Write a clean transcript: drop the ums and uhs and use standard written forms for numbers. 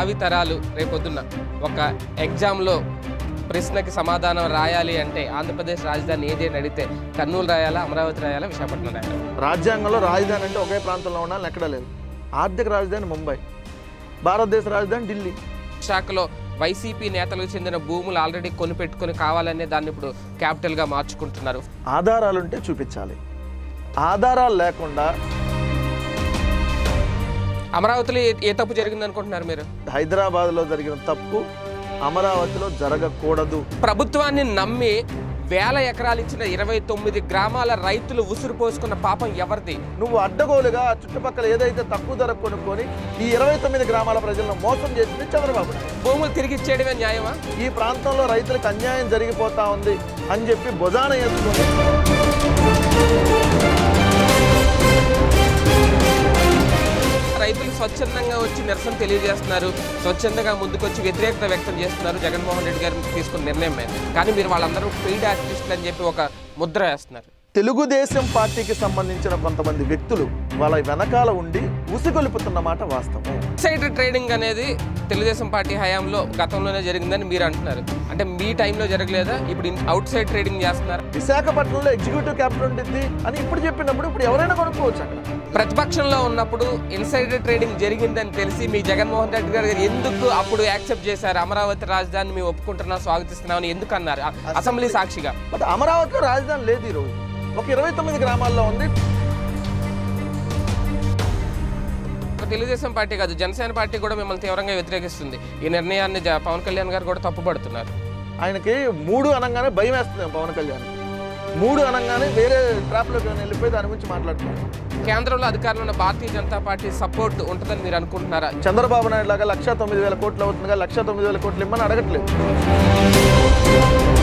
భావితరాలు రేపొద్దున్న ఒక ఎగ్జామ్లో ప్రశ్నకి సమాధానం రాయాలి అంటే ఆంధ్రప్రదేశ్ రాజధాని ఏది అని అడిగితే కర్నూలు రాయాలా, అమరావతి రాయాలా, విశాఖపట్నం రాయాలా? రాజ్యాంగంలో రాజధాని అంటే ఒకే ప్రాంతంలో ఉండాలని ఎక్కడా లేదు. ఆర్థిక రాజధాని ముంబై, భారతదేశ రాజధాని ఢిల్లీ. విశాఖలో వైసీపీ నేతలకు చెందిన భూములు ఆల్రెడీ కొనిపెట్టుకుని కావాలనే దాన్ని ఇప్పుడు క్యాపిటల్గా మార్చుకుంటున్నారు. ఆధారాలుంటే చూపించాలి. ఆధారాలు లేకుండా అమరావతిలో ఏ తప్పు జరిగింది అనుకుంటున్నారు మీరు? హైదరాబాద్లో జరిగిన తప్పు అమరావతిలో జరగకూడదు. ప్రభుత్వాన్ని నమ్మి వేల ఎకరాలు ఇచ్చిన 29 గ్రామాల రైతులు ఉసురు పోసుకున్న పాపం ఎవరిది? నువ్వు అడ్డగోలుగా చుట్టుపక్కల ఏదైతే తక్కువ ధర కొనుక్కొని ఈ 29 గ్రామాల ప్రజలను మోసం చేసింది చంద్రబాబు. భూములు తిరిగి ఇచ్చేయడమే న్యాయమా? ఈ ప్రాంతంలో రైతులకు అన్యాయం జరిగిపోతా ఉంది అని చెప్పి భుజాన వేసుకొని రైతులు స్వచ్ఛందంగా వచ్చి నిరసన తెలియజేస్తున్నారు, స్వచ్ఛందంగా ముందుకొచ్చి వ్యతిరేకత వ్యక్తం చేస్తున్నారు జగన్మోహన్ రెడ్డి గారు తీసుకున్న నిర్ణయం మీద. కానీ మీరు వాళ్ళందరూ పెయిడ్ యాక్టివిస్టులు అని చెప్పి ఒక ముద్ర వేస్తున్నారు. తెలుగుదేశం పార్టీకి సంబంధించిన కొంతమంది వ్యక్తులు వాళ్ళ వెనకాల ఉండి ఉసిగొలుపుతున్న మాట వాస్తవం. ఇన్సైడర్ ట్రేడింగ్ అనేది తెలుగుదేశం పార్టీ హయాంలో గతంలోనే జరిగిందని మీరు అంటున్నారు. అంటే మీ టైంలో జరగలేదా? ఇప్పుడు అవుట్ సైడ్ ట్రేడింగ్ చేస్తున్నారు. విశాఖపట్నంలో ఎగ్జిక్యూటివ్ క్యాపిటల్ ఉంటుంది అని ఇప్పుడు చెప్పినప్పుడు ఇప్పుడు ఎవరైనా కొనుక్కోవచ్చు. అక్కడ ప్రతిపక్షంలో ఉన్నప్పుడు ఇన్సైడర్ ట్రేడింగ్ జరిగిందని తెలిసి మీ జగన్మోహన్ రెడ్డి గారు ఎందుకు అప్పుడు యాక్సెప్ట్ చేశారు? అమరావతి రాజధాని మేము ఒప్పుకుంటున్నాం, స్వాగతిస్తున్నామని ఎందుకు అన్నారు అసెంబ్లీ సాక్షిగా? బట్ అమరావతిలో రాజధాని లేదు. ఈరోజు ఒక 29 గ్రామాల్లో ఉంది. తెలుగుదేశం పార్టీ కాదు, జనసేన పార్టీ కూడా మిమ్మల్ని తీవ్రంగా వ్యతిరేకిస్తుంది. ఈ నిర్ణయాన్ని పవన్ కళ్యాణ్ గారు కూడా తప్పుపడుతున్నారు. ఆయనకి 3 అనగానే భయం వేస్తుంది. పవన్ కళ్యాణ్ 3 అనగానే వేరే ట్రాప్లోకి వెళ్ళిపోయి దాని గురించి మాట్లాడుతున్నారు. కేంద్రంలో అధికారంలో ఉన్న భారతీయ జనతా పార్టీ సపోర్ట్ ఉంటుందని మీరు అనుకుంటున్నారా? చంద్రబాబు నాయుడు లాగా 1,09,000 కోట్లు అవుతుందిగా 1,09,000 కోట్లు ఇమ్మని అడగట్లేదు.